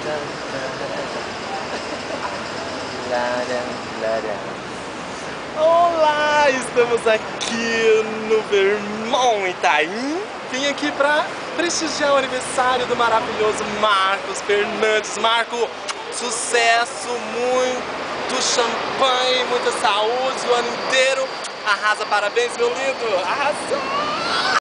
Olá, estamos aqui no Vermont Itaim. Vim aqui para prestigiar o aniversário do maravilhoso Marcos Fernandes. Marco, sucesso, muito champanhe, muita saúde o ano inteiro. Arrasa, parabéns, meu lindo. Arrasou!